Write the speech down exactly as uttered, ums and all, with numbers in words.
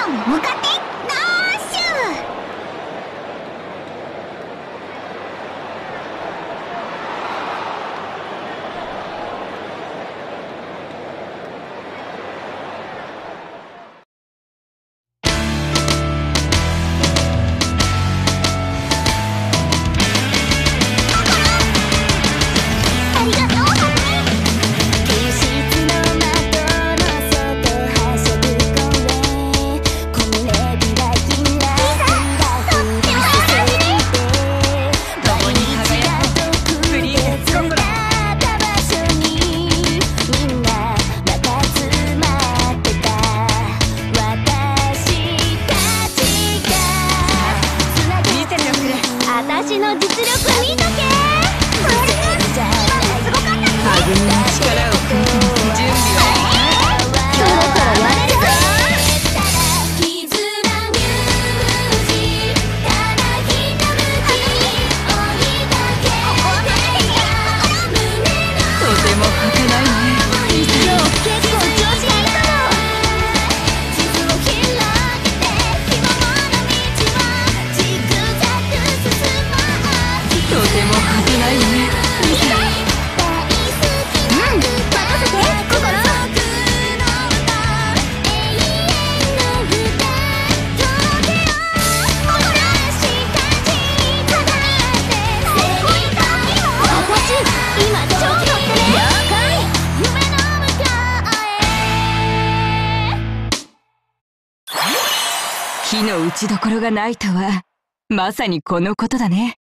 ョンに向かってダッシュ。私の実力見とけ。 はぐみに力をくれて準備はそろそろやれるぞ。 とても儚いね。 今日結構調子がいいかも。 とても儚いね。 うん、任せて心。私今超乗ってる。了解。 火の打ちどころがないとはまさにこのことだね。